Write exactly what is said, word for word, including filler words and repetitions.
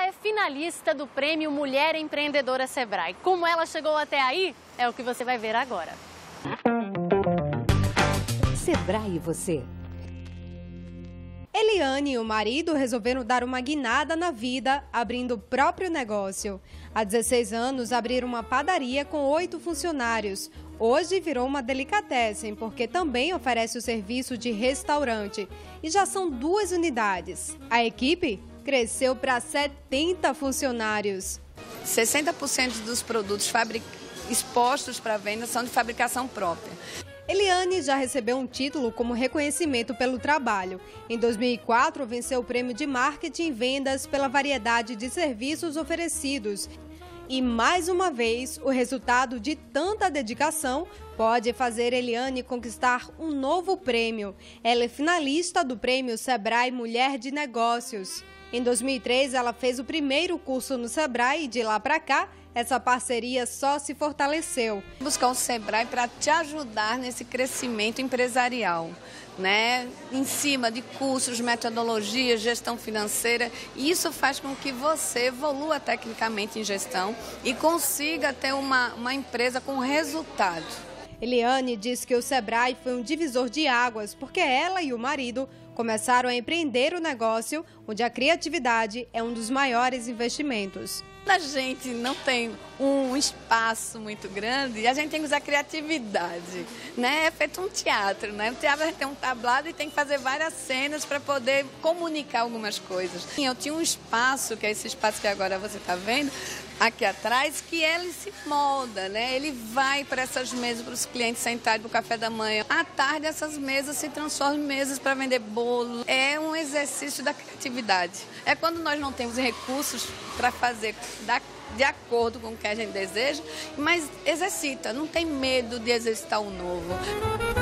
é finalista do Prêmio Mulher Empreendedora Sebrae. Como ela chegou até aí, é o que você vai ver agora. Sebrae e você. Eliane e o marido resolveram dar uma guinada na vida, abrindo o próprio negócio. Há dezesseis anos, abriram uma padaria com oito funcionários. Hoje virou uma delicatessen, porque também oferece o serviço de restaurante. E já são duas unidades. A equipe cresceu para setenta funcionários. sessenta por cento dos produtos fabric... expostos para venda são de fabricação própria. Eliane já recebeu um título como reconhecimento pelo trabalho. Em dois mil e quatro, venceu o prêmio de marketing e vendas pela variedade de serviços oferecidos. E, mais uma vez, o resultado de tanta dedicação pode fazer Eliane conquistar um novo prêmio. Ela é finalista do Prêmio Sebrae Mulher de Negócios. Em dois mil e três, ela fez o primeiro curso no Sebrae e, de lá para cá, essa parceria só se fortaleceu. Buscar o Sebrae para te ajudar nesse crescimento empresarial, né? Em cima de cursos, metodologias, gestão financeira. E isso faz com que você evolua tecnicamente em gestão e consiga ter uma, uma empresa com resultado. Eliane diz que o Sebrae foi um divisor de águas, porque ela e o marido começaram a empreender o negócio, onde a criatividade é um dos maiores investimentos. A gente não tem um espaço muito grande, a gente tem que usar criatividade, né? É feito um teatro, né? O teatro a gente tem um tablado e tem que fazer várias cenas para poder comunicar algumas coisas. Eu tinha um espaço, que é esse espaço que agora você está vendo, aqui atrás, que ele se molda, né? Ele vai para essas mesas para os clientes sentarem para o café da manhã. À tarde, essas mesas se transformam em mesas para vender bolo. É um exercício da criatividade. É quando nós não temos recursos para fazer da, de acordo com o que a gente deseja, mas exercita, não tem medo de exercitar o novo.